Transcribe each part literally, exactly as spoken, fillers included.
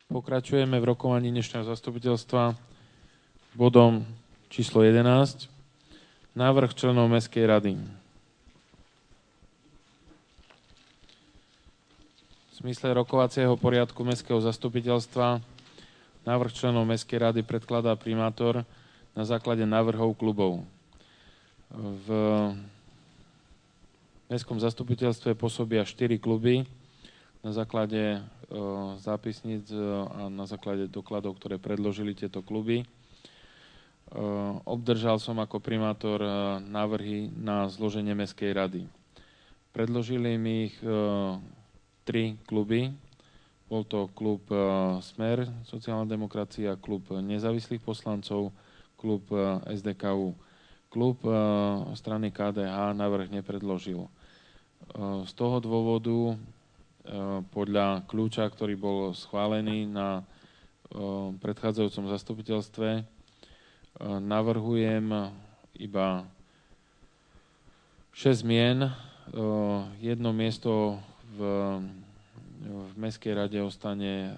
Pokračujeme v rokovaní dnešného zastupiteľstva bodom číslo jedenásť. Návrh členov Mestskej rady. V zmysle rokovacieho poriadku Mestského zastupiteľstva návrh členov Mestskej rady predkladá primátor na základe návrhov klubov. V Mestskom zastupiteľstve pôsobia štyri kluby na základe zápisníc a na základe dokladov, ktoré predložili tieto kluby. Obdržal som ako primátor návrhy na zloženie Mestskej rady. Predložili mi ich tri kluby. Bol to klub Smer, sociálna demokracia, klub nezávislých poslancov, klub es dé ká ú. Klub strany ká dé há návrh nepredložil. Z toho dôvodu podľa kľúča, ktorý bol schválený na predchádzajúcom zastupiteľstve, navrhujem iba šesť mien. Jedno miesto v, v Mestskej rade ostane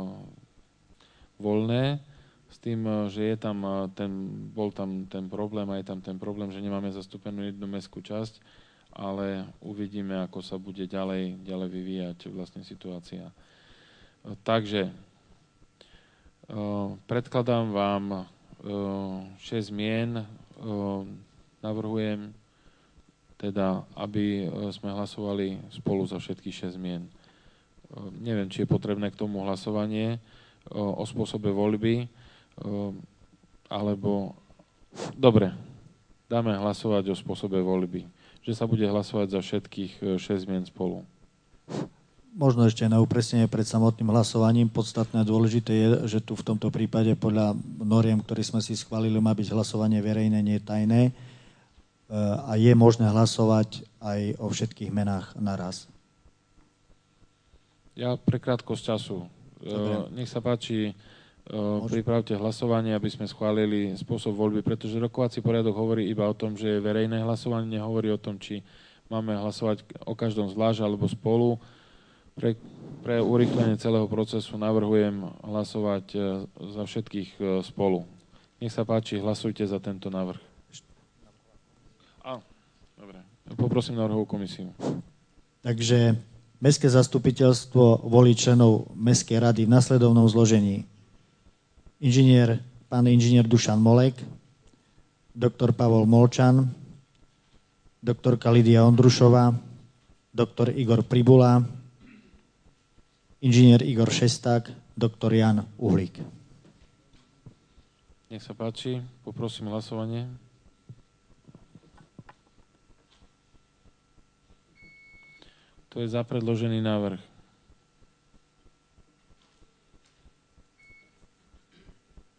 voľné, s tým, že je tam ten, bol tam ten problém a je tam ten problém, že nemáme zastúpenú jednu mestskú časť, ale uvidíme, ako sa bude ďalej, ďalej vyvíjať vlastne situácia. Takže predkladám vám šesť mien. Navrhujem teda, aby sme hlasovali spolu za všetkých šesť mien. Neviem, či je potrebné k tomu hlasovanie o spôsobe voľby, alebo... Dobre, dáme hlasovať o spôsobe voľby, že sa bude hlasovať za všetkých šesť mien spolu. Možno ešte na upresnenie pred samotným hlasovaním. Podstatné a dôležité je, že tu v tomto prípade podľa noriem, ktoré sme si schválili, má byť hlasovanie verejné, nie tajné. A je možné hlasovať aj o všetkých menách naraz. Ja pre krátkosť času. Dobre. Nech sa páči, Môže. pripravte hlasovanie, aby sme schválili spôsob voľby, pretože rokovací poriadok hovorí iba o tom, že je verejné hlasovanie, nehovorí o tom, či máme hlasovať o každom zvlášť alebo spolu. Pre, pre urýchlenie celého procesu navrhujem hlasovať za všetkých spolu. Nech sa páči, hlasujte za tento návrh. Á, dobre. Poprosím návrhovú komisiu. Takže Mestské zastupiteľstvo volí členov Mestskej rady v nasledovnom zložení. Inžinier, pán inžinier Dušan Molek, doktor Pavol Molčan, doktorka Lidia Ondrušová, doktor Igor Pribula, inžinier Igor Šesták, doktor Jan Uhlík. Nech sa páči, poprosím hlasovanie. To je za predložený návrh.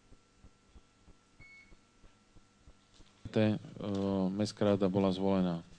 Mestská rada bola zvolená.